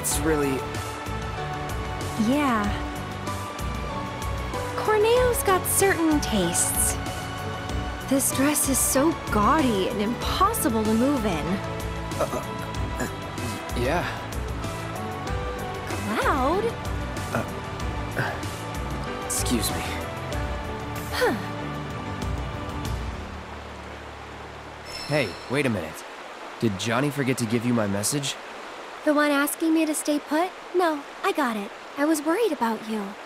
It's really... Yeah. Corneo's got certain tastes. This dress is so gaudy and impossible to move in. Yeah. Cloud? Excuse me. Huh. Hey, wait a minute. Did Johnny forget to give you my message? The one asking me to stay put? No, I got it. I was worried about you.